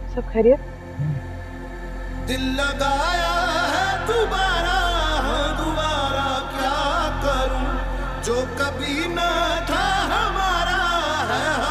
सब खैरियत? दिल लगाया है दोबारा, हाँ दोबारा क्या करूं, जो कभी न था हमारा है